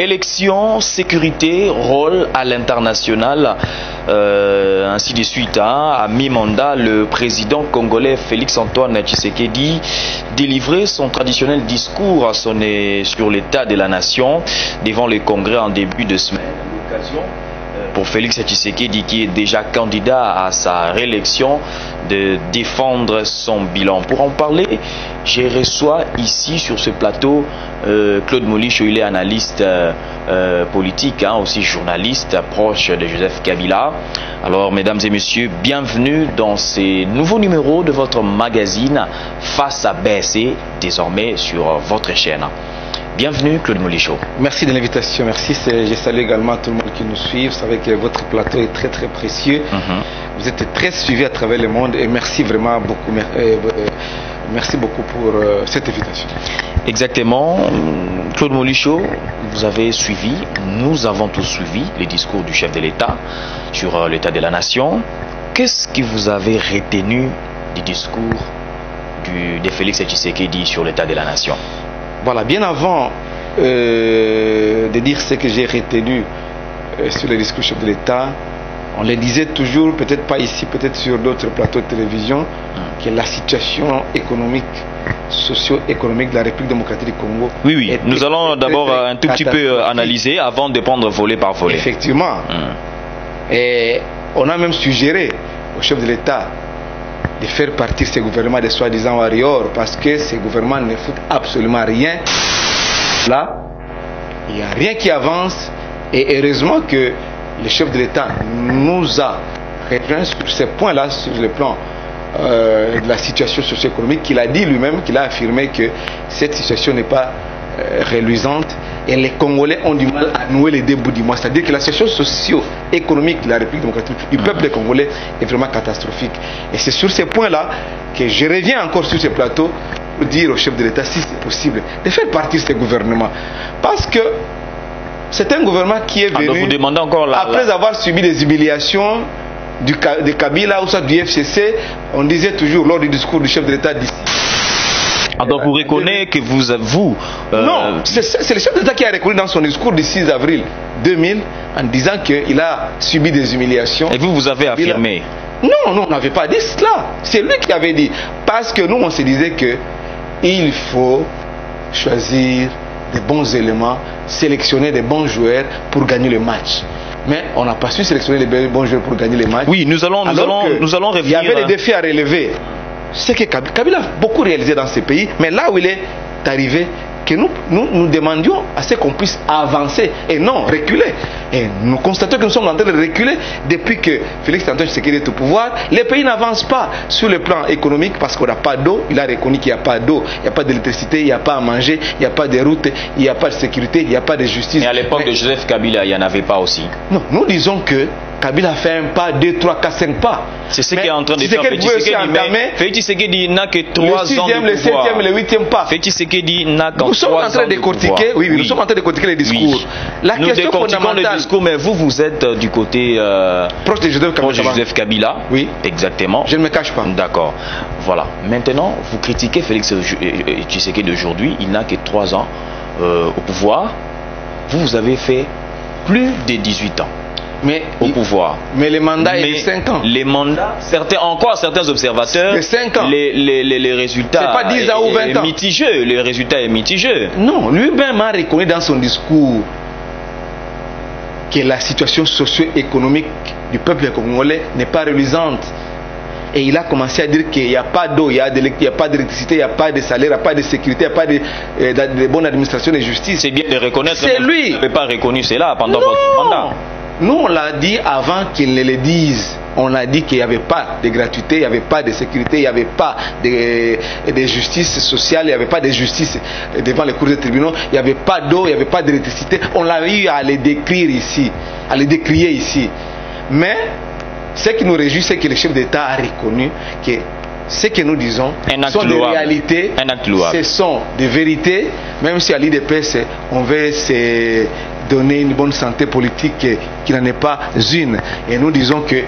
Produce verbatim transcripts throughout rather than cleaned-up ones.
élection, sécurité, rôle à l'international, euh, ainsi de suite. Hein. À mi-mandat, le président congolais Félix-Antoine Tshisekedi délivrait son traditionnel discours à son, sur l'état de la nation devant le Congrès en début de semaine. L'occasion pour Félix Tshisekedi, qui est déjà candidat à sa réélection, de défendre son bilan. Pour en parler, je reçois ici sur ce plateau euh, Claude Molicho. Il est analyste euh, euh, politique, hein, aussi journaliste, proche de Joseph Kabila. Alors, mesdames et messieurs, bienvenue dans ces nouveaux numéros de votre magazine Face à B S C, désormais sur votre chaîne. Bienvenue Claude Molicho. Merci de l'invitation, merci. Je salue également tout le monde qui nous suit. Vous savez que votre plateau est très très précieux. Mm-hmm. Vous êtes très suivi à travers le monde et merci vraiment beaucoup. Merci beaucoup pour cette invitation. Exactement. Claude Molicho, vous avez suivi, nous avons tous suivi les discours du chef de l'État sur l'état de la nation. Qu'est-ce que vous avez retenu du discours du, de Félix Tshisekedi sur l'état de la nation? Voilà, bien avant euh, de dire ce que j'ai retenu euh, sur le discours du chef de l'État, on le disait toujours, peut-être pas ici, peut-être sur d'autres plateaux de télévision, que la situation économique, socio-économique de la République démocratique du Congo. Oui, oui, nous allons d'abord un tout petit peu analyser avant de prendre volet par volet. Effectivement. Hum. Et on a même suggéré au chef de l'État de faire partir ces gouvernements de soi-disant warriors parce que ces gouvernements ne foutent absolument rien. Là, il n'y a rien qui avance et heureusement que le chef de l'État nous a rejoint sur ces points-là, sur le plan euh, de la situation socio-économique, qu'il a dit lui-même, qu'il a affirmé que cette situation n'est pas euh, reluisante et les Congolais ont du mal à nouer les deux bouts du mois. C'est-à-dire que la situation socio-économique de la République démocratique du peuple congolais est vraiment catastrophique. Et c'est sur ces points-là que je reviens encore sur ce plateau pour dire au chef de l'État, si c'est possible, de faire partir ces gouvernements. Parce que c'est un gouvernement qui est venu, ah, vous demandez encore la, après la... avoir subi des humiliations du, de Kabila ou soit du F C C, on disait toujours lors du discours du chef de l'État d'ici. Ah, donc vous reconnaissez que vous... vous euh... Non, c'est le chef d'État qui a reconnu dans son discours du six avril deux mille en disant qu'il a subi des humiliations. Et vous, vous avez affirmé? Non, non, on n'avait pas dit cela. C'est lui qui avait dit. Parce que nous, on se disait que il faut choisir des bons éléments, sélectionner des bons joueurs pour gagner le match. Mais on n'a pas su sélectionner les bons joueurs pour gagner les matchs. Oui, nous allons, nous allons, nous allons revenir. Il y avait des défis à relever. C'est que Kabila a beaucoup réalisé dans ces pays, mais là où il est arrivé, que nous, nous, nous demandions à ce qu'on puisse avancer et non reculer. Et nous constatons que nous sommes en train de reculer depuis que Félix Antoine Tshisekedi est au pouvoir. Les pays n'avancent pas sur le plan économique parce qu'on n'a pas d'eau. Il a reconnu qu'il n'y a pas d'eau, il n'y a pas d'électricité, il n'y a pas à manger, il n'y a pas de route, il n'y a pas de sécurité, il n'y a pas de justice. Et à l'époque de Joseph Kabila, il n'y en avait pas aussi? Non, nous disons que Kabila a fait un pas, deux, trois, quatre, cinq pas. C'est ce qu'il est en train de faire. Félix Tshisekedi n'a que trois ans de pouvoir. Le septième, le huitième pas. Félix Tshisekedi n'a qu'en Nous sommes en train de décortiquer, oui, oui, nous sommes en train de décortiquer les discours. Oui. La nous question fondamentale. Le discours, mais vous, vous êtes euh, du côté euh, proche de Joseph Kabila. Joseph Kabila. Oui. Exactement. Je ne me cache pas. D'accord. Voilà. Maintenant, vous critiquez Félix Tshisekedi d'aujourd'hui. Il n'a que trois ans euh, au pouvoir. Vous, vous avez fait plus de dix-huit ans. Mais, au pouvoir. Mais les mandats est de cinq ans. Les mandats, certains, encore certains observateurs, de cinq ans. Les, les, les, les résultats pas dix ans ou vingt ans. Mitigeux, les résultats est mitigeux. Non, lui-même a reconnu dans son discours que la situation socio-économique du peuple congolais n'est pas reluisante. Et il a commencé à dire qu'il n'y a pas d'eau, il n'y a pas d'électricité, il n'y a pas de salaire, il n'y a pas de sécurité, il n'y a pas de, euh, de, de bonne administration et justice. C'est bien de reconnaître. C'est lui. Vous n'avez pas reconnu cela pendant non. votre mandat. Nous, on l'a dit avant qu'ils ne le disent. On a dit qu'il n'y avait pas de gratuité, il n'y avait pas de sécurité, il n'y avait pas de, de justice sociale, il n'y avait pas de justice devant les cours des tribunaux, il n'y avait pas d'eau, il n'y avait pas d'électricité. On l'a eu à les décrire ici, à les décrier ici. Mais ce qui nous réjouit, c'est que le chef d'État a reconnu que ce que nous disons sont des réalités, ce sont des vérités, même si à l'I D P S, on veut se donner une bonne santé politique qui n'en est pas une. Et nous disons que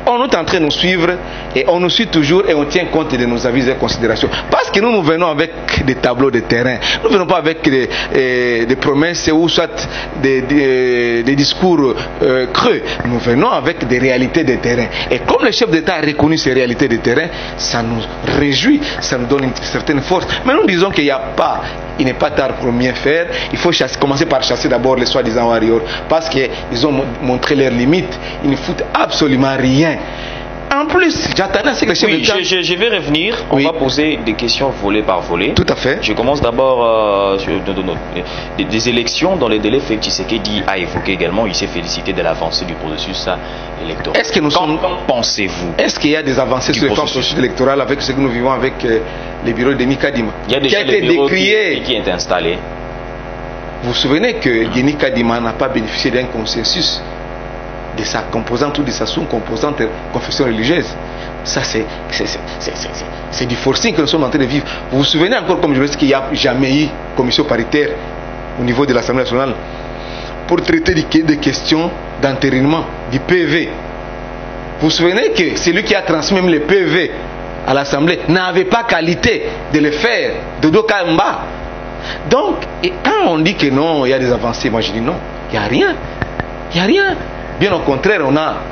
on est en train de nous suivre et on nous suit toujours et on tient compte de nos avis et considérations. Parce que nous, nous venons avec des tableaux de terrain. Nous ne venons pas avec des, euh, des promesses ou soit des, des, des discours euh, creux. Nous venons avec des réalités de terrain. Et comme le chef d'État a reconnu ces réalités de terrain, ça nous réjouit, ça nous donne une certaine force. Mais nous disons qu'il n'y a pas, il n'est pas tard pour bien faire. Il faut chasser, commencer par chasser d'abord les soi-disant warriors. Parce qu'ils ont montré leurs limites. Ils ne foutent absolument rien. En plus, j'attendais à ce que le chef oui, d'État... je, je, je vais revenir. Oui. On va poser des questions volet par volet. Tout à fait. Je commence d'abord euh, sur de, de, de, des, des élections dans les délais. Félix Tshisekedi a évoqué également, il s'est félicité de l'avancée du processus électoral. Est-ce que nous sommes... Qu'en pensez-vous? Est-ce qu'il y a des avancées sur le processus électoral avec ce que nous vivons avec euh, les bureaux de Mikadima? Il y a déjà des bureaux qui, qui est installé. Vous vous souvenez que Denis Kadima n'a pas bénéficié d'un consensus de sa composante ou de sa sous-composante confession religieuse. Ça, c'est du forcing que nous sommes en train de vivre. Vous vous souvenez encore, comme je le dis, qu'il n'y a jamais eu commission paritaire au niveau de l'Assemblée nationale pour traiter des questions d'entérinement du P V. Vous vous souvenez que celui qui a transmis même le P V à l'Assemblée n'avait pas qualité de le faire, de Dokamba. Donc, et quand on dit que non, il y a des avancées, moi je dis non, il n'y a rien. Il n'y a rien. Bien au contraire, on a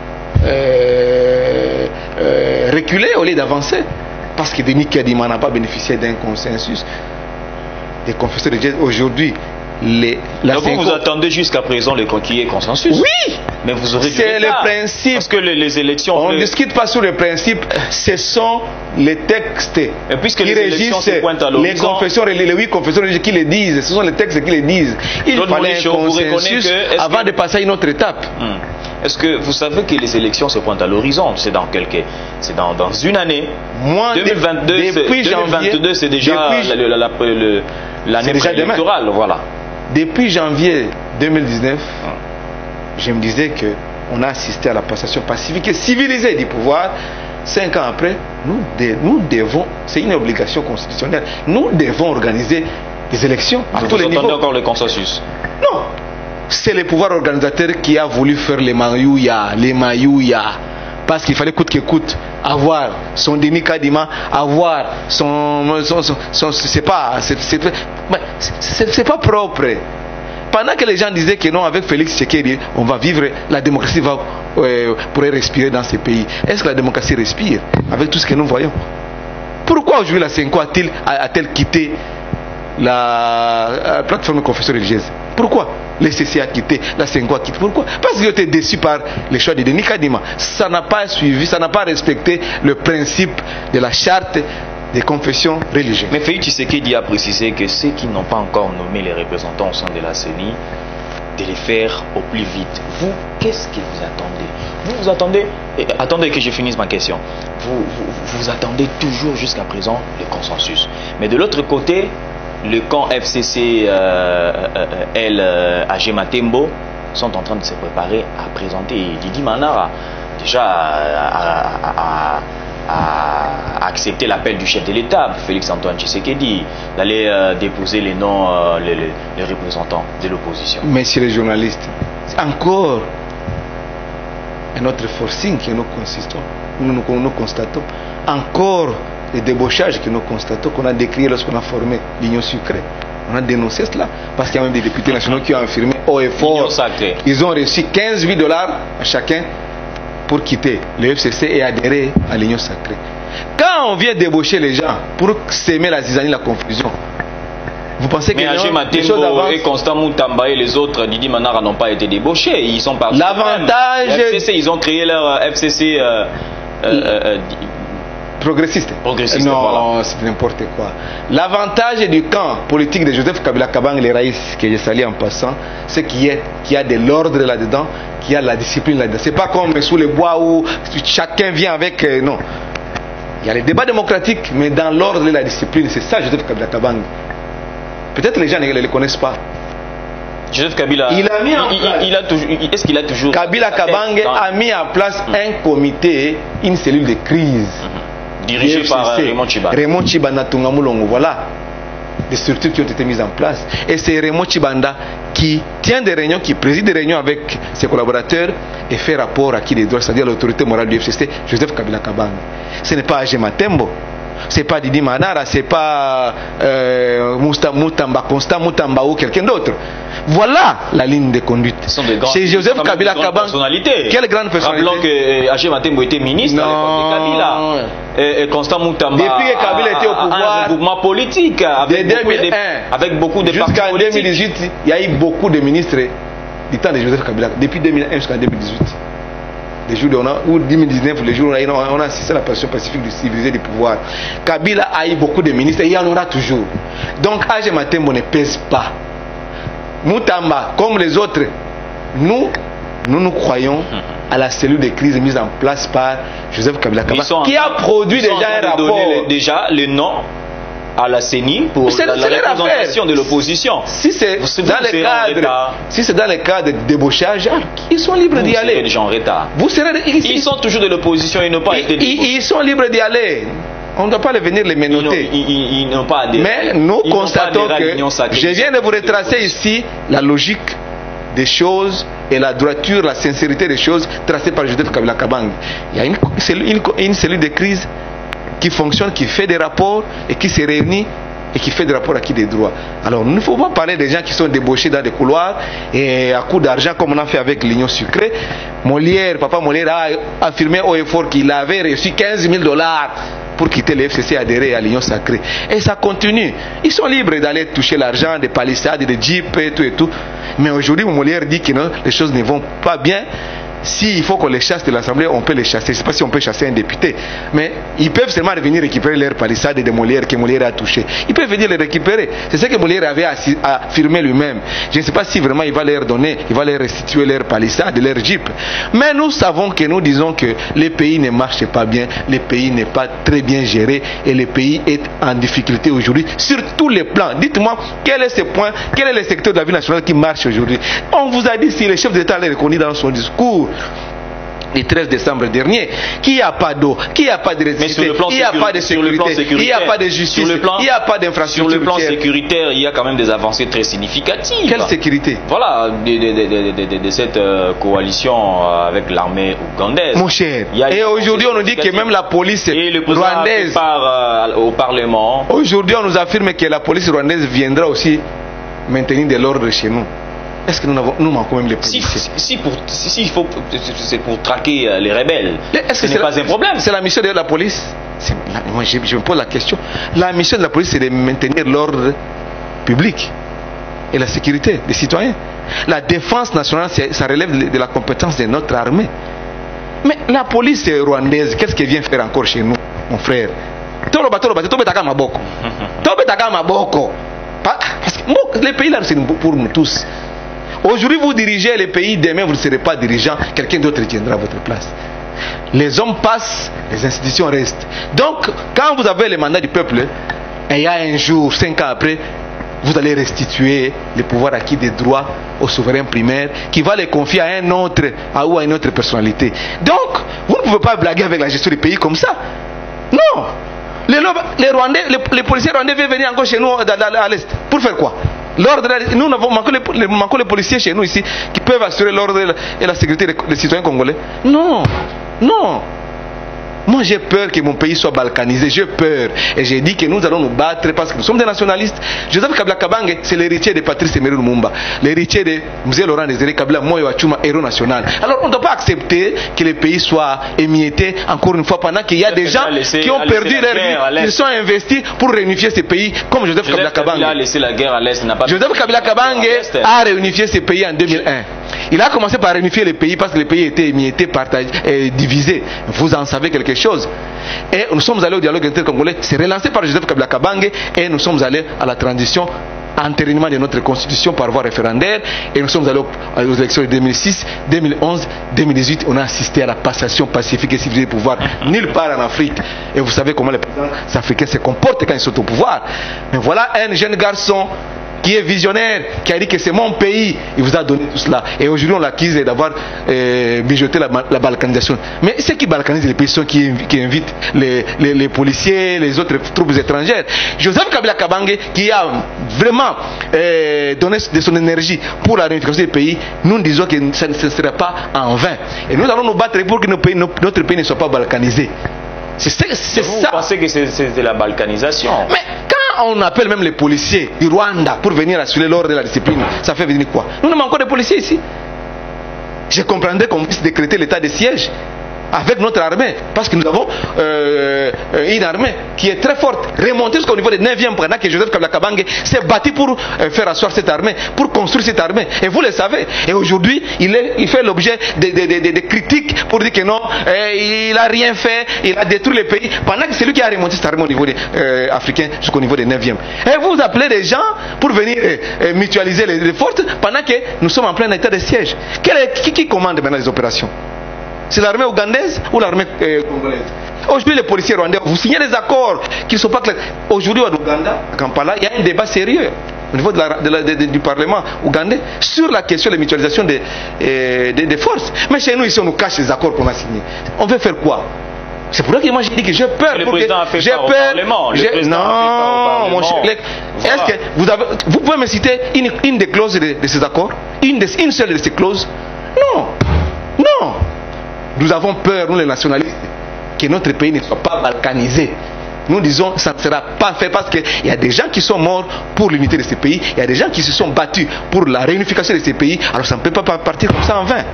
euh, euh, reculé au lieu d'avancer. Parce que Denis Kadima n'a pas bénéficié d'un consensus des confesseurs de Jésus. Aujourd'hui, les, la donc vous, vous attendez jusqu'à présent le qu'il y ait consensus? Oui. Mais vous aurez du c'est le principe. Parce que les, les élections... On ne les... discute pas sur le principe. Ce sont les textes et puisque qui les élections se pointent à les confessions, les huit confessions qui le disent. Ce sont les textes qui le disent. Il donc fallait un consensus que, avant que... de passer à une autre étape. Hmm. Est-ce que vous savez que les élections se pointent à l'horizon? C'est dans quelques... C'est dans, dans une année. Moi, deux mille vingt-deux, depuis janvier, c'est déjà l'année électorale. Voilà. Depuis janvier deux mille dix-neuf, hmm. je me disais que on a assisté à la passation pacifique et civilisée du pouvoir. Cinq ans après, nous, de, nous devons, c'est une obligation constitutionnelle, nous devons organiser des élections à vous tous les niveaux. Vous attendez encore le consensus? Non, c'est le pouvoir organisateur qui a voulu faire les maïouya, les maïouya, parce qu'il fallait coûte que coûte avoir son Denis Kadima, avoir son, son, son, son c'est pas, c'est pas propre. Pendant que les gens disaient que non, avec Félix Tshisekedi, on va vivre, la démocratie va euh, pourrait respirer dans ces pays. Est-ce que la démocratie respire avec tout ce que nous voyons? Pourquoi aujourd'hui la Senko a-t-elle a-t-elle quitté la, la plateforme de confession religieuse? Pourquoi le C C a quitté, la Senko a quitté? Pourquoi? Parce qu'ils ont été déçus par les choix de Denis Kadima. Ça n'a pas suivi, ça n'a pas respecté le principe de la charte des confessions religieuses. Mais Félix Tshisekedi a précisé que ceux qui n'ont pas encore nommé les représentants au sein de la C E N I, de les faire au plus vite. Vous, qu'est-ce que vous attendez? Vous vous attendez, et attendez que je finisse ma question. Vous vous, vous attendez toujours jusqu'à présent le consensus. Mais de l'autre côté, le camp F C C euh, euh, L euh, A G Matembo sont en train de se préparer à présenter Didi Manara déjà à, à, à, à accepter l'appel du chef de l'État, Félix Antoine Tshisekedi, d'aller euh, déposer les noms, euh, les, les, les représentants de l'opposition. Messieurs les journalistes, encore un autre forcing que nous constatons, nous, nous, nous constatons, encore des débauchages que nous constatons, qu'on a décrié lorsqu'on a formé l'Union sucrée. On a dénoncé cela, parce qu'il y a même des députés nationaux qui ont affirmé haut et fort, ils ont reçu quinze mille dollars à chacun pour quitter le F C C et adhérer à l'Union sacrée. Quand on vient débaucher les gens pour s'aimer la zizanie, la confusion, vous pensez que mais les, les choses avancent? Et Constant Moutamba et les autres, Didi Manara, n'ont pas été débauchés, ils sont partis. L'avantage, F C C, ils ont créé leur F C C euh, euh, euh, progressiste. Progressiste. Non, voilà. c'est n'importe quoi. L'avantage du camp politique de Joseph Kabila Kabang et les Raïs, que j'ai sali en passant, c'est qu'il y, qu y a de l'ordre là-dedans, qu'il y a de la discipline là-dedans. C'est pas comme sous les bois où chacun vient avec. Euh, non. Il y a les débats démocratiques, mais dans l'ordre et la discipline, c'est ça Joseph Kabila Kabang. Peut-être les gens ne le connaissent pas. Joseph Kabila, il a mis en il, place. Il, il a toujours, est-ce qu'il a toujours. Kabila Kabang dans... a mis en place mmh. un comité, une cellule de crise. Mmh. Dirigé par Raymond Chiba. Raymond Chiba Natunga Moulongo, voilà. des structures qui ont été mises en place. Et c'est Raymond Tshibanda qui tient des réunions, qui préside des réunions avec ses collaborateurs et fait rapport à qui les droits, c'est-à-dire l'autorité morale du F C C, Joseph Kabila Kabange. Ce n'est pas Agé Matembo, c'est pas Didi Manara, c'est pas euh, Moutamba Constant, Moutamba ou quelqu'un d'autre. Voilà la ligne de conduite. Chez Joseph Kabila Kabange, quelle grande personnalité. Rappelons que Agé Matembo était ministre à l'époque de Kabila. Et, et Constant Moutamba depuis que Kabila était au pouvoir, un regroupement politique avec, beaucoup de, avec beaucoup de partis jusqu'en politiques. deux mille dix-huit, il y a eu beaucoup de ministres du temps de Joseph Kabila, depuis deux mille un jusqu'en deux mille dix-huit. Les jours on a, ou deux mille dix-neuf, les jours où on a, on a assisté à la passion pacifique du civilisé du pouvoir. Kabila a eu beaucoup de ministres et il y en aura toujours. Donc Agé Matembo ne pèse pas. Moutamba, comme les autres, nous, nous nous croyons à la cellule de crise mise en place par Joseph Kabila Kabange, qui a produit déjà un rapport. Les, déjà le nom à la C E N I pour la, la représentation de l'opposition. Si c'est dans, si dans le cadre de débauchage, ils sont libres d'y aller. Des gens en retard. Vous serez, ils, ils sont toujours de l'opposition, ils n'ont pas ils, été ils, ils sont libres d'y aller. On ne doit pas les venir les menotter. Ils n'ont pas adhéré. Mais nous ils constatons que je viens de vous retracer ici la logique des choses et la droiture, la sincérité des choses tracées par Joseph Kabila Kabange. Il y a une, une, une cellule de crise qui fonctionne, qui fait des rapports et qui se réunit et qui fait des rapports à qui des droits. Alors, il ne faut pas parler des gens qui sont débauchés dans des couloirs et à coup d'argent comme on a fait avec l'Union sucrée. Molière, papa Molière a affirmé haut et fort qu'il avait reçu quinze mille dollars pour quitter le F C C et adhérer à l'Union sacrée. Et ça continue. Ils sont libres d'aller toucher l'argent des palissades, des jeeps et tout et tout. Mais aujourd'hui, Molière dit que non, les choses ne vont pas bien. S'il faut qu'on les chasse de l'Assemblée, on peut les chasser. Je ne sais pas si on peut chasser un député. Mais ils peuvent seulement venir récupérer leurs palissades de Molière que Molière a touché. Ils peuvent venir les récupérer. C'est ce que Molière avait affirmé lui-même. Je ne sais pas si vraiment il va leur donner, il va leur restituer leurs palissades, leurs jeeps. Mais nous savons que nous disons que le pays ne marche pas bien, le pays n'est pas très bien géré et le pays est en difficulté aujourd'hui sur tous les plans. Dites-moi, quel est ce point, quel est le secteur de la vie nationale qui marche aujourd'hui? On vous a dit, si le chef d'État l'a reconnu dans son discours le treize décembre dernier, qu'il n'y a pas d'eau, qu'il n'y a pas d'électricité, il n'y a pas de sécurité, il n'y a pas de justice, il n'y a pas d'infrastructure. Sur le plan sécuritaire, il y a quand même des avancées très significatives. Quelle sécurité? Voilà, de, de, de, de, de, de cette euh, coalition avec l'armée ougandaise. Mon cher, et aujourd'hui on nous dit que même la police et le rwandaise part euh, au Parlement. Aujourd'hui on nous affirme que la police rwandaise viendra aussi maintenir de l'ordre chez nous. Est-ce que nous, avons, nous manquons même les policiers? Si, si, pour, si, si faut, c'est pour traquer les rebelles, ce n'est pas un problème. C'est la mission de la police. La, moi, je, je me pose la question. La mission de la police, c'est de maintenir l'ordre public et la sécurité des citoyens. La défense nationale, ça relève de, de la compétence de notre armée. Mais la police rwandaise, qu'est-ce qu'elle vient faire encore chez nous, mon frère? Parce que les pays là, c'est pour nous tous. Aujourd'hui, vous dirigez les pays, demain, vous ne serez pas dirigeant, quelqu'un d'autre tiendra votre place. Les hommes passent, les institutions restent. Donc, quand vous avez le mandat du peuple, et il y a un jour, cinq ans après, vous allez restituer le pouvoir acquis des droits au souverain primaire, qui va les confier à un autre, à ou à une autre personnalité. Donc, vous ne pouvez pas blaguer avec la gestion du pays comme ça. Non! Les, les, Rwandais, les, les policiers rwandais viennent venir encore chez nous à l'Est. Pour faire quoi? L'ordre, nous avons manqué les, manqué les policiers chez nous ici qui peuvent assurer l'ordre et, et la sécurité des, des citoyens congolais. Non, non. Moi j'ai peur que mon pays soit balkanisé, j'ai peur. Et j'ai dit que nous allons nous battre parce que nous sommes des nationalistes. Joseph Kabila Kabange, c'est l'héritier de Patrice Emery Lumumba, l'héritier de Mzee Laurent Désiré Kabila Moyo Achuma, héros national. Alors on ne doit pas accepter que le pays soit émietté encore une fois pendant qu'il y a des gens laissé, qui ont perdu leur vie, ils sont investis pour réunifier ce pays comme Joseph, Joseph Kabila Kabange. A laissé la guerre à l'Est, n'a pas Joseph Kabila Kabange a réunifié ce pays en deux mille un. Il a commencé par réunifier le pays parce que le pays était émietté, partagé, et divisé. Vous en savez quelque chose. Et nous sommes allés au dialogue intercongolais, c'est relancé par Joseph Kabila Kabange, et nous sommes allés à la transition, entérinement de notre constitution par voie référendaire, et nous sommes allés aux élections de deux mille six, deux mille onze, deux mille dix-huit. On a assisté à la passation pacifique et civilisée du pouvoir nulle part en Afrique. Et vous savez comment les présidents africains se comportent quand ils sont au pouvoir. Mais voilà un jeune garçon qui est visionnaire, qui a dit que c'est mon pays, il vous a donné tout cela. Et aujourd'hui, on l'accuse d'avoir euh, mijoté la, la balkanisation. Mais ceux qui balkanisent les pays sont qui, qui invitent les, les, les policiers, les autres troupes étrangères. Joseph Kabila Kabange, qui a vraiment euh, donné de son énergie pour la réunification des pays, nous disons que ça ne sera pas en vain. Et nous allons nous battre pour que nos pays, notre pays ne soit pas balkanisé. C'est ça. Vous pensez que c'est de la balkanisation? Mais quand on appelle même les policiers du Rwanda pour venir assurer l'ordre de la discipline, ça fait venir quoi? Nous n'avons encore des policiers ici. Je comprendrais qu'on puisse décréter l'état de siège avec notre armée, parce que nous avons euh, une armée qui est très forte, remontée jusqu'au niveau des neuvième, pendant que Joseph Kabila Kabange s'est battu pour euh, faire asseoir cette armée, pour construire cette armée, et vous le savez. Et aujourd'hui, il, il fait l'objet de, de, de, de, de critiques pour dire que non, euh, il n'a rien fait, il a détruit les pays, pendant que c'est lui qui a remonté cette armée au niveau des, euh, africain jusqu'au niveau des neuvième. Et vous appelez des gens pour venir euh, mutualiser les, les forces, pendant que nous sommes en plein état de siège. Quel est, qui, qui commande maintenant les opérations? C'est l'armée ougandaise ou l'armée euh, congolaise? Aujourd'hui, les policiers rwandais, vous signez des accords qui ne sont pas clairs. Aujourd'hui, à Ouganda, à Kampala, il y a un débat sérieux au niveau de la, de la, de, de, du Parlement ougandais sur la question de la mutualisation des, euh, des, des forces. Mais chez nous, ici, on nous cache les accords qu'on a signés. On veut faire quoi? C'est pour ça que moi j'ai dit que j'ai peur. Le président a fait j'ai pas au peur. Parlement. Le président non, a fait pas au Parlement. Mon cher. Voilà. Est-ce que vous, avez, vous pouvez me citer une, une des clauses de, de ces accords? Une, de, une seule de ces clauses? Non. Non. Nous avons peur, nous les nationalistes, que notre pays ne soit pas balkanisé. Nous disons que ça ne sera pas fait parce qu'il y a des gens qui sont morts pour l'unité de ces pays, il y a des gens qui se sont battus pour la réunification de ces pays, alors ça ne peut pas partir comme ça en vain.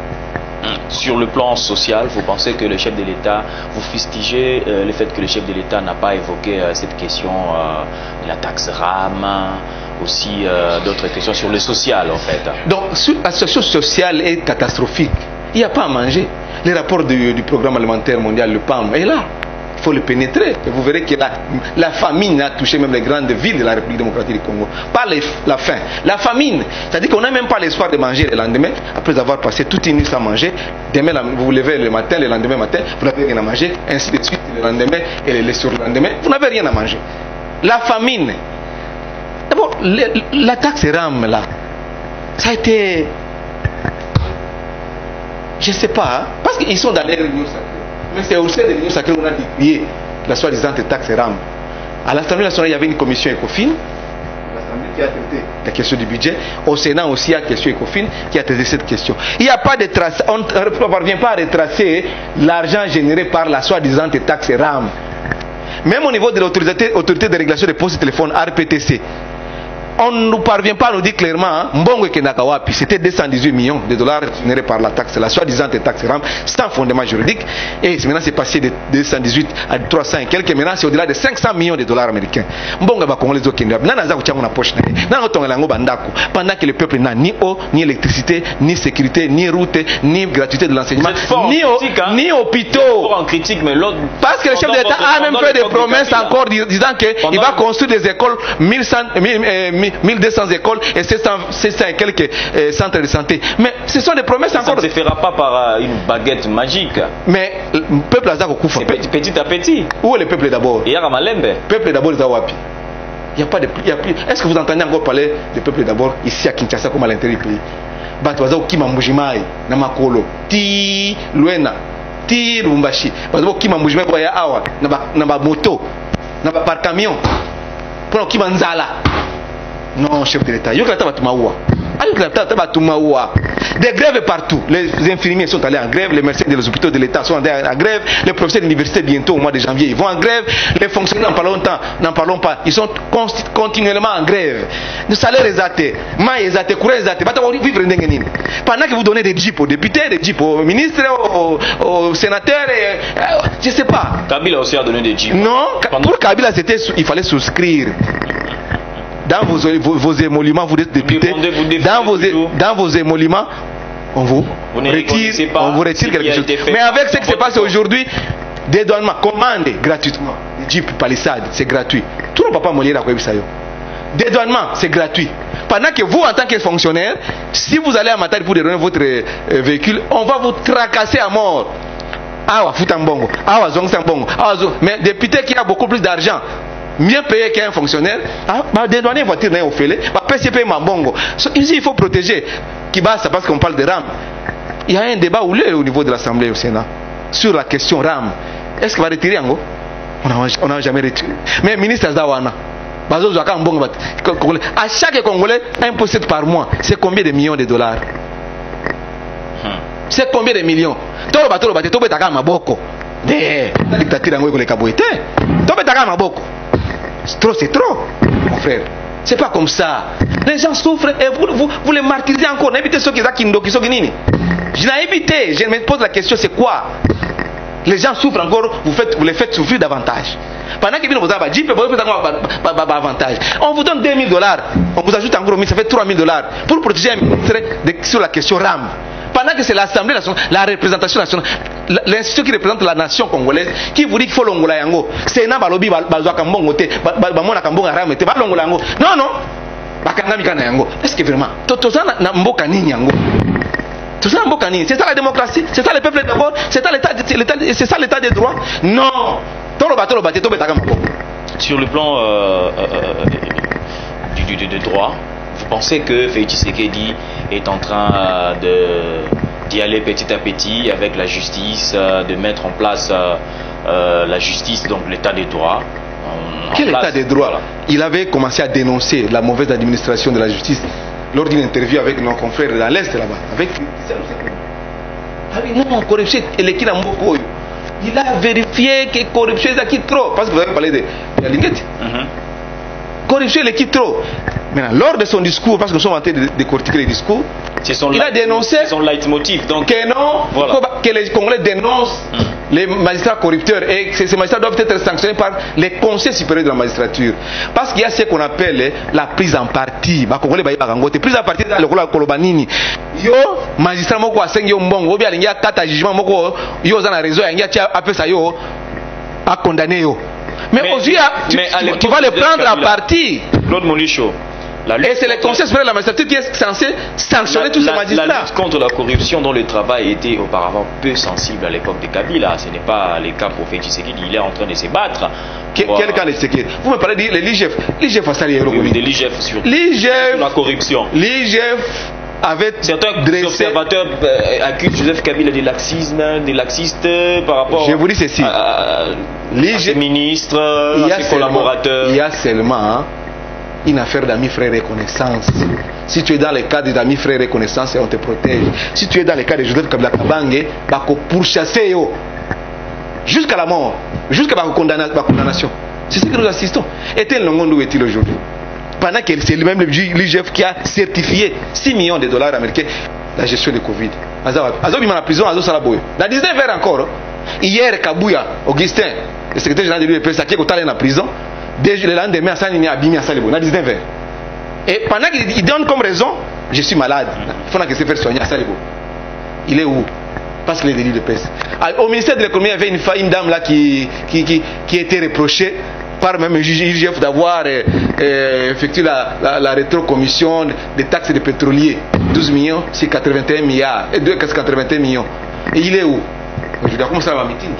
Sur le plan social, vous pensez que le chef de l'État, vous fustigez euh, le fait que le chef de l'État n'a pas évoqué euh, cette question euh, de la taxe RAM, aussi euh, d'autres questions sur le social en fait. Donc la situation sociale est catastrophique. Il n'y a pas à manger. Les rapports du, du programme alimentaire mondial, le P A M, est là. Il faut le pénétrer. Et vous verrez que la, la famine a touché même les grandes villes de la République démocratique du Congo. Pas les, la faim, la famine. C'est-à-dire qu'on n'a même pas l'espoir de manger le lendemain, après avoir passé toute une nuit sans manger. Demain, vous vous levez le matin, le lendemain matin, vous n'avez rien à manger. Ainsi de suite, le lendemain et le surlendemain, vous n'avez rien à manger. La famine. D'abord, la taxe RAM, là, ça a été... Je ne sais pas, hein? Parce qu'ils sont dans les réunions sacrées. Mais c'est au sein des réunions sacrées qu'on a décrié la soi-disant taxe RAM. À l'Assemblée nationale, il y avait une commission ECOFIN, l'Assemblée qui a traité la question du budget. Au Sénat aussi, il y a une question ECOFIN qui a traité cette question. Il n'y a pas de trace, on ne parvient pas à retracer l'argent généré par la soi-disant taxe RAM. Même au niveau de l'autorité de régulation des postes de téléphone, R P T C, on ne nous parvient pas à nous dire clairement, Mbongo Kendakawapi, c'était deux cent dix-huit millions de dollars générés par la taxe, la soi-disant taxe RAM, sans fondement juridique. Et maintenant, c'est passé de deux cent dix-huit à trois cents et quelques. Maintenant, c'est au-delà de cinq cents millions de dollars américains. Mbongo Bakongolais Okenda, Nanaza Uchamuna Poche, Nanatongalango Bandako, pendant que le peuple n'a ni eau, ni électricité, ni sécurité, ni route, ni gratuité de l'enseignement, ni, hein? ni hôpitaux. En critique, mais parce que le chef de l'État a même fait des promesses encore disant qu'il va construire des écoles mille cent, mille deux cents écoles et sept cents et quelques euh, centres de santé. Mais ce sont des promesses ça encore. Ça ne se fera pas par euh, une baguette magique. Mais le peuple a Koufa. C'est petit à petit. Où est le peuple d'abord? Il y a Malembe. Le peuple d'abord est Zawapi. Il n'y a pas de il y a plus. Est-ce que vous entendez encore parler du peuple d'abord ici à Kinshasa comme à l'intérieur du pays? Batwaza Kima Mujimai, Namakolo, Ti Luena, Ti Lumbashi. Batwaza Kima Mujimai Boya Awa, Naba moto, Naba par camion. Pour Kima Nzala. Non, chef de l'État. Des grèves partout. Les infirmiers sont allés en grève, les médecins des hôpitaux de l'État sont allés en grève, les professeurs d'université bientôt au mois de janvier ils vont en grève, les fonctionnaires n'en parlons pas, n'en parlons pas, ils sont continuellement en grève. Le salaire est athée, maille est athée, courant est athée. Pendant que vous donnez des jeeps aux députés, des jeeps aux ministres, aux, aux sénateurs, et, euh, je ne sais pas. Kabila aussi a donné des jeeps. Non, pour Kabila c'était, il fallait souscrire. Dans vos, vos, vos émoluments, vous êtes député. Vous défendez, vous défendez dans, vos, dans vos émoluments, on vous vous retire, on vous retire quelque chose. Mais avec ce qui se passe aujourd'hui, dédouanement, commandez gratuitement. Les Jeep Palisade, c'est gratuit. Tout le monde ne peut pas mouiller la Kouebisayo. Dédouanement, c'est gratuit. Pendant que vous, en tant que fonctionnaire, si vous allez à Matadi pour dédouaner votre euh, véhicule, on va vous tracasser à mort. Ah, Futambongo, ah, Zong Sambongo, ah, mais député qui a beaucoup plus d'argent. mieux payé qu'un fonctionnaire. Ah, des douaniers voitures n'est offert. Bah, P C P Mambongo. Ici, il faut protéger. Kibasa, parce qu'on parle de RAM. Il y a un débat au niveau de l'Assemblée au Sénat sur la question RAM. Est-ce qu'il va retirer Ango? On n'a jamais retiré. Mais ministre Zawana, à chaque Congolais, un poste par mois, c'est combien de millions de dollars? C'est combien de millions? Tolo batolo bate tobe taka maboko. De dictature ngo le kaboité. Tobe taka maboko. Trop c'est trop, mon frère. C'est pas comme ça. Les gens souffrent et vous vous, vous les martyrisez encore. N'évitez ceux qui sont qui qui sont qui. Je n'ai évité. Je me pose la question, c'est quoi? Les gens souffrent encore, vous, faites, vous les faites souffrir davantage. Pendant que vous avez dit, avantage. On vous donne deux mille dollars, on vous ajoute encore mille, ça fait trois mille dollars pour protéger un ministre sur la question RAM. Pendant que c'est l'Assemblée nationale, la représentation nationale, l'institution qui représente la nation congolaise, qui vous dit qu'il faut l'ongola yango. C'est un balobi, bazoa kambongo te, bamona kambongo ram te, balongola yango. Non, non. Bakanga mikana yango. Est-ce que vraiment, totoza na mboka nini yango? C'est ça la démocratie, c'est ça le peuple d'abord, c'est ça l'état, c'est ça l'état des droits. Non. Sur le plan euh, euh, du, du, du droit, vous pensez que Félix Tshisekedi est en train de d'y aller petit à petit avec la justice, de mettre en place euh, la justice, donc l'état des droits? Quel état des droits? Voilà. Il avait commencé à dénoncer la mauvaise administration de la justice lors d'une interview avec nos confrères dans l'Est là-bas. Avec... Non, corruption, il a vérifié que corruption est qui trop. Parce que vous avez parlé de la linguette. Mm-hmm. Corruption est qui trop. Maintenant, lors de son discours, parce que nous sommes en train de décortiquer les discours, il a dénoncé son leitmotiv, donc, que non, voilà. Que les Congolais dénoncent mm. les magistrats corrupteurs et que ces magistrats doivent être sanctionnés par les conseils supérieurs de la magistrature. Parce qu'il y a ce qu'on appelle la prise en partie. Prise en partie dans le rôle de Kolobanini. Yo, magistrat moko a cinq yo mbongo, obi alingia kata jugement moko, yo za na réseau, yangia tia appelle ça yo, a condamné yo. Mais, mais aujourd'hui, tu, tu, tu vas le prendre à partie. Claude Molicho. Et c'est le conseil supérieur de la magistrature qui est censé sanctionner la, tous la, ces magistrats. La lutte contre la corruption dont le travail était auparavant peu sensible à l'époque de Kabila, ce n'est pas le cas pour Félix Tshisekedi, il est en train de se battre. Quel, quel cas de Tshisekedi? Vous me parlez de l'I G F. L'I G F a sali oui, de l'I G F sur, sur la corruption. L'I G F avait certains dressé... observateurs euh, accusent Joseph Kabila de laxisme, de laxiste par rapport Je vous dis ceci. à, à ses ministres, à ses collaborateurs. Il y a seulement hein, une affaire d'amis frères reconnaissance. Si tu es dans le cadre d'amis frères reconnaissance, on te protège. Si tu es dans le cas de Joseph Kabila Kabange, on pourchasser jusqu'à la mort, jusqu'à la condamnation. C'est ce que nous assistons. Et tel Longondo est-il aujourd'hui? Pendant que c'est lui-même l'I G F qui a certifié six millions de dollars américains la gestion de Covid. Azo bima na prison, Azo Salaboy. Dans dix-neuf heures encore, hier Kabouya, Augustin, le secrétaire général de l'U E P S, qui est allé en prison, le lendemain, à Sanini a bimé à Salebo, dans dix-neuf heures. Et pendant qu'il donne comme raison, je suis malade, il faut que se faire soigner à Salebo. Il est où? Parce qu'il est de l'U E P S. Au ministère de l'économie, il y avait une, une dame là qui, qui, qui, qui était reprochée par même le I G F d'avoir euh, euh, effectué la, la, la rétrocommission des taxes des pétroliers. douze millions, c'est quatre-vingt-un milliards. Et deux, quatre-vingt-un millions. Et il est où? Je dois commencer à avoir un meeting.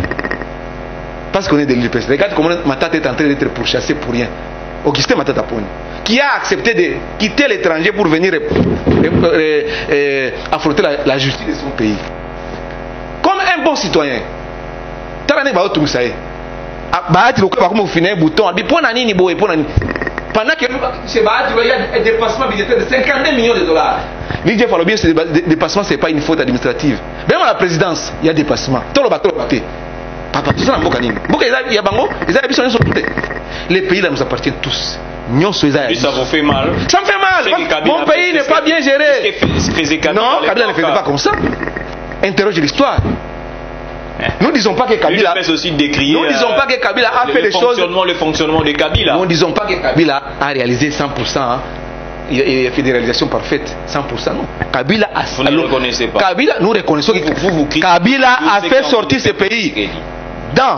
Parce qu'on est de l'U P S. Regarde comment Matata est en train d'être pourchassé pour rien. Augustin Matata Poni, qui a accepté de quitter l'étranger pour venir euh, euh, euh, affronter la, la justice de son pays. Comme un bon citoyen. Talané Bao Toumsaï. Bahati le quoi comme vous finissez bouton et pour nani ni boy pour nani pendant que chez Bahati il y a un dépassement budgétaire de cinquante-deux millions de dollars. L'idée faut le bien ce dépassement c'est pas une faute administrative. Même à la présidence il y a dépassement. Tout le bateau baté. Papa tout ça na mboka nini. Mboka il y a bango, ils ont besoin de sauter. Les pays là nous appartiennent tous. Nyon soisa. Ça vous fait mal. Ça me fait mal. Mon pays n'est pas bien géré. Non, Kabila ne faisait pas comme ça. Interroge l'histoire. Nous ne disons pas que Kabila. Aussi décrier, nous ne disons pas que Kabila a fait des choses. Le fonctionnement de Kabila. Nous ne disons pas que Kabila a réalisé cent pour cent. Hein. Il a fait des réalisations parfaites. cent pour cent non. Kabila a. Vous ne le reconnaissez pas. Kabila, nous reconnaissons que vous, vous, vous Kabila a fait sortir ce pays dans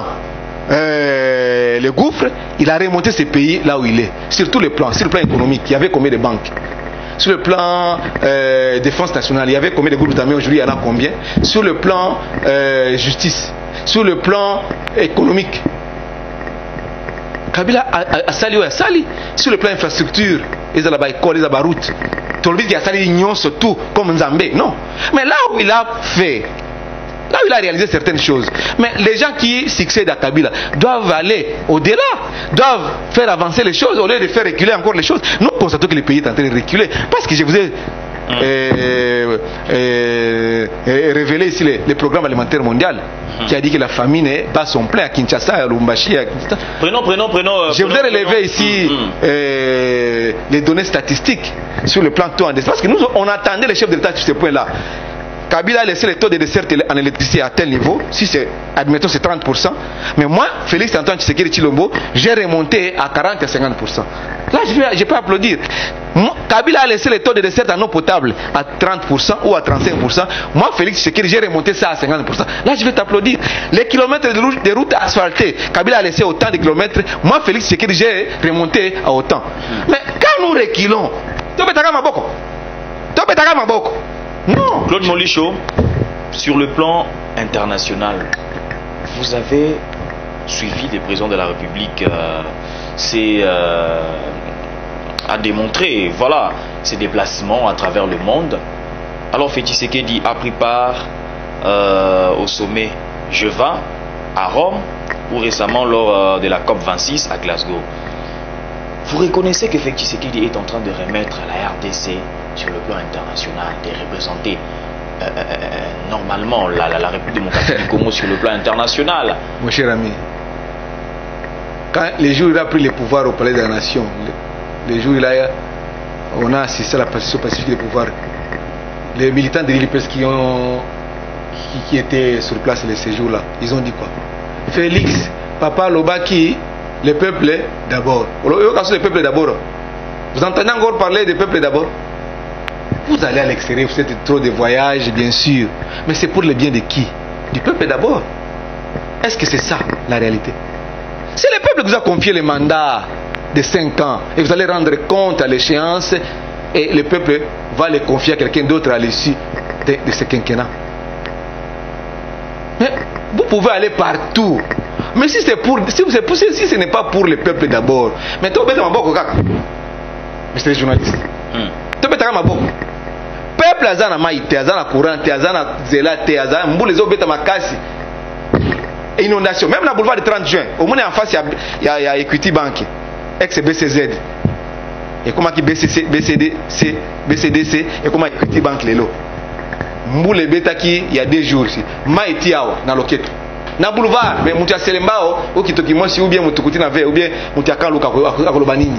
euh, le gouffre. Il a remonté ce pays là où il est. Sur tous les plans. Sur le plan économique, il y avait combien de banques? Sur le plan euh, défense nationale, il y avait combien de groupes d'armées aujourd'hui? Il y en a combien? Sur le plan euh, justice, sur le plan économique, Kabila a sali a sali sur le plan infrastructure, ils ont la école, ils ont la route. Tout le monde qui a sali l'union surtout comme Nzambé, non. Mais là où il a fait, là où il a réalisé certaines choses, mais les gens qui succèdent à Kabila doivent aller au-delà, doivent faire avancer les choses au lieu de faire reculer encore les choses. Nous constatons que le pays est en train de reculer parce que je vous ai euh, euh, euh, révélé ici les, les programmes alimentaires mondiaux qui a dit que la famine bat son plein à Kinshasa, à Lubumbashi. Prenons, prenons, prenons. Je voudrais prenons, relever prenons. ici Mm, mm. Euh, les données statistiques sur le plan taux en décès. Parce que nous, on attendait les chefs de l'État sur ce point-là. Kabila a laissé le taux de dessert en électricité à tel niveau, si c'est, admettons, c'est trente pour cent. Mais moi, Félix Antoine Tshisekedi Tshilombo, j'ai remonté à quarante à cinquante pour cent. Là, je peux applaudir. Moi, Kabila a laissé le taux de dessert en eau potable à trente pour cent ou à trente-cinq pour cent. Moi, Félix Tshisekedi, j'ai remonté ça à cinquante pour cent. Là, je vais t'applaudir. Les kilomètres de routes, de routes asphaltées, Kabila a laissé autant de kilomètres. Moi, Félix Tshisekedi, j'ai remonté à autant. Mais quand nous reculons, non. Claude Molicho, sur le plan international, vous avez suivi des présidents de la République, euh, c'est euh, à démontrer, voilà, ses déplacements à travers le monde. Alors Félix Tshisekedi a pris part euh, au sommet G vingt à Rome ou récemment lors euh, de la COP vingt-six à Glasgow. Vous reconnaissez que Félix Tshisekedi est en train de remettre la R D C sur le plan international, de représenter euh, euh, normalement la, la, la République démocratique du Congo sur le plan international. Mon cher ami, quand les jours où il a pris le pouvoir au Palais de la Nation, les jours où il a, on a assisté à la passation pacifique du pouvoir, les militants de l'I L P S qui, ont, qui, qui étaient sur place ces jours-là, ils ont dit quoi? Félix, Papa Lobaki, le peuple d'abord. Le peuple d'abord. Vous entendez encore parler du peuple d'abord? Vous allez à l'extérieur, vous faites trop de voyages, bien sûr. Mais c'est pour le bien de qui? Du peuple d'abord. Est-ce que c'est ça la réalité? C'est le peuple qui vous a confié le mandat de cinq ans et vous allez rendre compte à l'échéance et le peuple va le confier à quelqu'un d'autre à l'issue de, de ce quinquennat. Mais vous pouvez aller partout. Mais si c'est pour, si, c'est pour, si ce n'est pas pour le peuple d'abord, mais tu es monsieur le journaliste. Tu es peuple azana maïte, azana courante, azana zelate, azana mboule zo beta makasi. Inondation, même la boulevard du trente juin, au moins en face il y a, y a Equity Bank, ex B C Z. Et comment qui B C C, B C D C, B C D C et comment Equity Bank lelo. Mboule beta qui il y a deux jours ici. Maïti awa na loketo. Na boulevard, mais mutia selembao ou kitoki mosi ou bien mutukuti na ve ou bien mutia kaluka akoloba nini.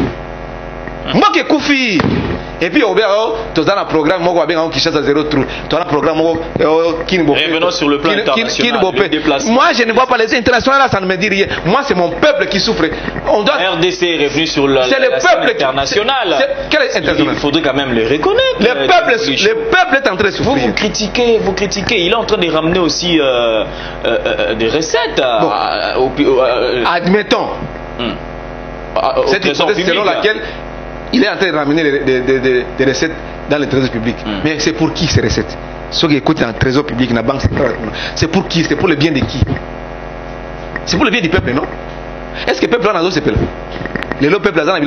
Moi qui koufi. Et puis, tu as un programme qui chasse à zéro trou. Tu as un programme qui ne revenons sur le plan international. Moi, je ne vois pas les internationaux, ça ne me dit rien. Moi, c'est mon peuple qui souffre. On doit... R D C est revenu sur la, c'est la, le la peuple international. Quel est international? Il faudrait quand même le reconnaître. Le peuple, le peuple est en train de souffrir. Vous, vous critiquez, vous critiquez. Il est en train de ramener aussi euh, euh, des recettes. Bon. À, au, euh, Admettons. Hum. Cette hypothèse selon laquelle il est en train de ramener des, des, des, des recettes dans le trésor public. Mm. Mais c'est pour qui ces recettes? Ceux qui écoutent dans le trésor public, dans la banque centrale, c'est pour qui? C'est pour le bien de qui? C'est pour le bien du peuple, non? Est-ce que le peuple a dans ce peuple? Le peuple a dans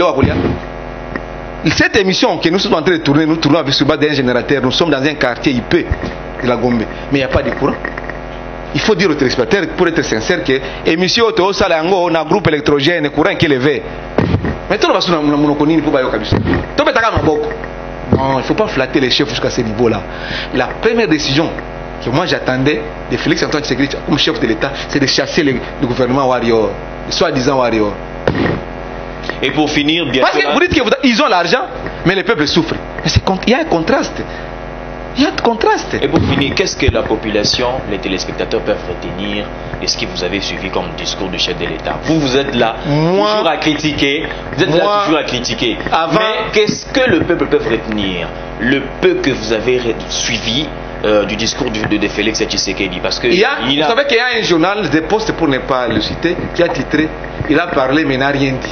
la Cette émission que nous sommes en train de tourner, nous tournons avec ce bas d'un générateur. Nous sommes dans un quartier I P de la Gombe. Mais il n'y a pas de courant. Il faut dire aux téléspectateurs, pour être sincère, que l'émission Otto Salango, on a un groupe électrogène, courant qui est élevé. Mais tu vas sur la monoconie pour Bayo Kabiso. Tu vas beaucoup. Non, il ne faut pas flatter les chefs jusqu'à ce niveau-là. La première décision que moi j'attendais de Félix Antoine Tshisekedi comme chef de l'État, c'est de chasser le, le gouvernement Warrior, le soi-disant Warrior. Et pour finir, bien parce que vous dites qu'ils ont l'argent, mais le peuple souffre. Mais il y a un contraste. Il y a un contraste. Et pour finir, qu'est-ce que la population, les téléspectateurs peuvent retenir de ce que vous avez suivi comme discours du chef de l'État? Vous, vous êtes là moi, toujours à critiquer. Vous êtes moi, là toujours à critiquer. Avant, mais qu'est-ce que le peuple peut retenir? Le peu que vous avez suivi euh, du discours de, de, de Félix Tshisekedi. Parce que il y a, il a... Vous savez qu'il y a un journal de Poste, pour ne pas le citer, qui a titré « Il a parlé mais n'a rien dit ».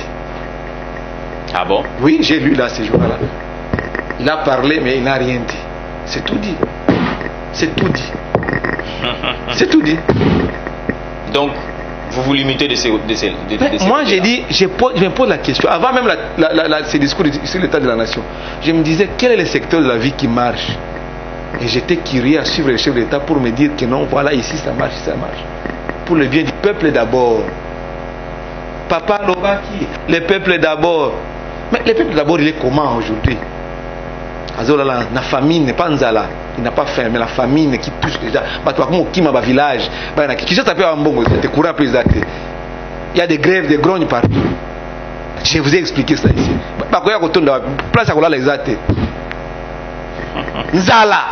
Ah bon? Oui, j'ai lu là ce journal-là. Il a parlé mais il n'a rien dit. C'est tout dit. C'est tout dit. C'est tout dit. Donc, Vous vous limitez de ces... De ces, de, de ces moi, j'ai dit, je, pose, je me pose la question, avant même la, la, la, la, ces discours sur l'état de la nation, je me disais, quel est le secteur de la vie qui marche? Et j'étais curieux à suivre les chefs d'État pour me dire que non, voilà, ici ça marche, ici ça marche. Pour le bien du peuple d'abord. Papa Lobaki, le peuple d'abord. Mais le peuple d'abord, il est comment aujourd'hui? La famine n'est pas nzala, il n'a pas faim, mais la famine qui touche déjà. Il village, il y a des grèves, des grognes partout. Je vous ai expliqué ça ici. Place à les athées. Nzala.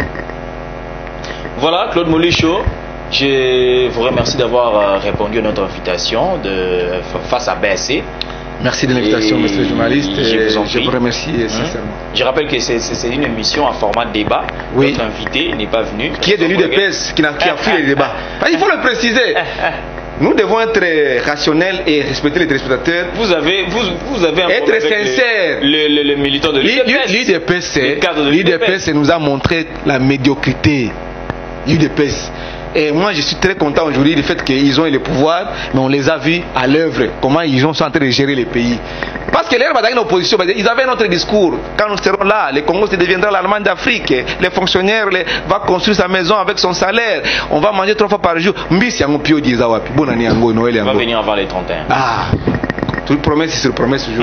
Voilà, Claude Molicho, je vous remercie d'avoir répondu à notre invitation de, face à B S C. Merci de l'invitation, monsieur le journaliste. Je vous en prie. Je vous remercie sincèrement. Je rappelle que c'est une émission en format débat. Oui. Notre invité n'est pas venu. Qui est de l'U D P S, qui n'a qui a fui les débats. Il faut le préciser. Nous devons être rationnels et respecter les téléspectateurs. Vous avez, vous, vous avez un être sincère. Le, le, le militant de l'U D P S. L'U D P S, l'U D P S nous a montré la médiocrité. L'U D P S. Et moi, je suis très content aujourd'hui du fait qu'ils ont eu le pouvoir, mais on les a vus à l'œuvre, comment ils sont en train de gérer le pays. Parce que les dans l'opposition, ils avaient un autre discours. Quand nous serons là, le Congo se deviendra l'Allemagne d'Afrique. Les fonctionnaires les, vont construire sa maison avec son salaire. On va manger trois fois par jour. On va venir avant les trente et un. Ah, toute promesse sur promesse toujours.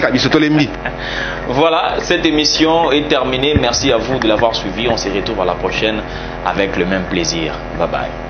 Voilà, cette émission est terminée. Merci à vous de l'avoir suivi. On se retrouve à la prochaine avec le même plaisir. Bye bye.